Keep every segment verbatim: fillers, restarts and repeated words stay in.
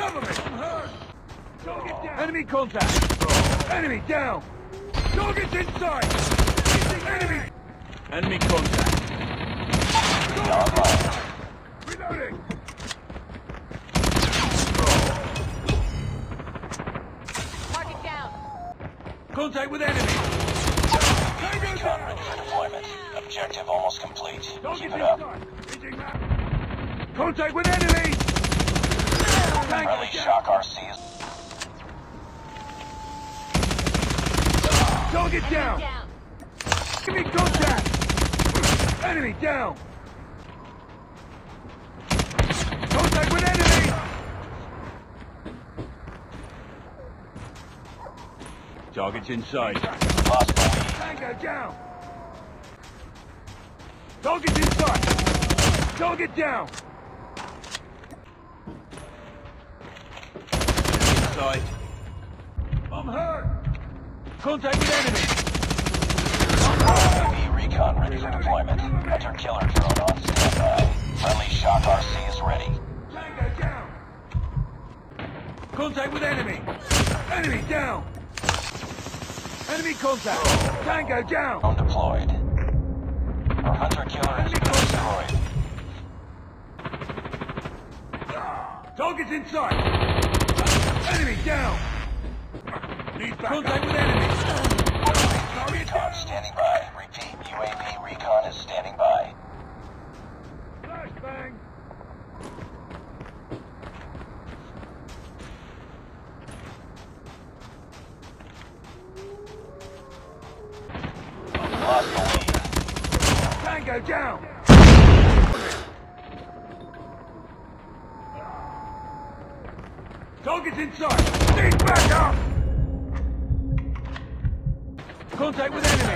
Cover me! I'm hurt! Target down! Enemy contact! Enemy down! Target's inside! Enemy! Enemy contact! Reloading! Target down! Contact with enemy! Recon ready for deployment. Objective almost complete. Keep it up. Contact with enemy! Friendly shock R C is... Target down! Down! Enemy contact! Enemy down! Contact with enemy! Target's inside. Lost the lead. Tango down! Target's inside! Target down! Inside. I'm hurt! Contact with enemy! U A V recon ready for deployment. Hunter killer drone on standby. Friendly shock R C is ready. Tango down! Contact with enemy! Enemy down! Enemy contact! Tango down! Drone deployed. Our hunter killer has been destroyed. Target's inside! Enemy down! Need back Contact with enemy! U A V recon standing by. Repeat, U A V recon is standing by. Flashbang! Lost the lead. Tango down! Target's inside! Need back up! Contact with enemy!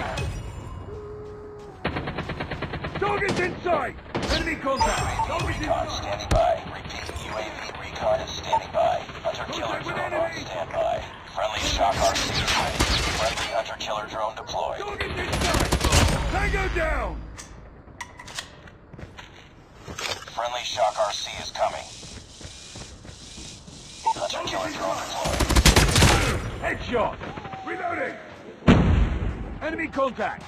Target's inside! Enemy contact! Target's Recon inside! standing by. Repeat, U A V recon is standing by. Hunter killer drone on standby. Friendly shock R C is ready. Friendly hunter killer drone deployed. Target's inside! Tango down! Friendly shock R C is coming. Hunter killer drone deployed. Headshot! Reloading! Enemy contact!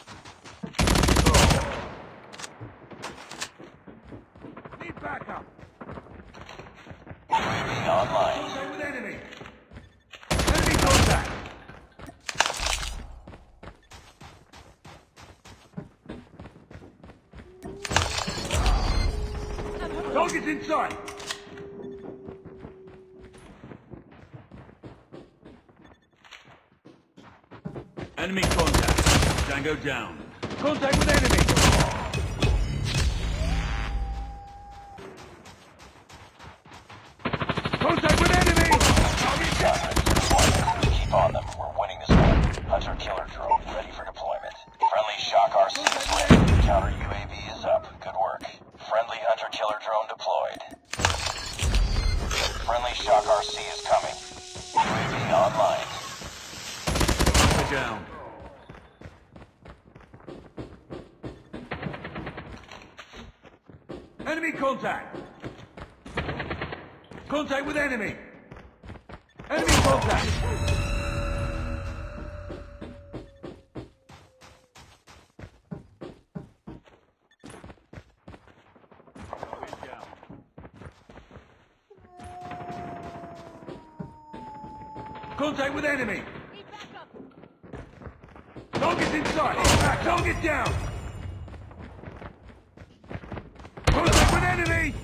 Need backup! U A V online. Contact with enemy! Enemy contact! Target's inside! Enemy contact. Tango down. Contact with enemy! Contact with enemy! Keep on them. We're winning this one. Hunter killer drone ready for deployment. Friendly shock R C is ready. Counter U A V is up. Good work. Friendly hunter killer drone deployed. Friendly shock R C is coming. U A V online. Down. Enemy contact! Contact with enemy! Enemy contact! Contact with enemy! Target's inside! Target down! Contact with enemy!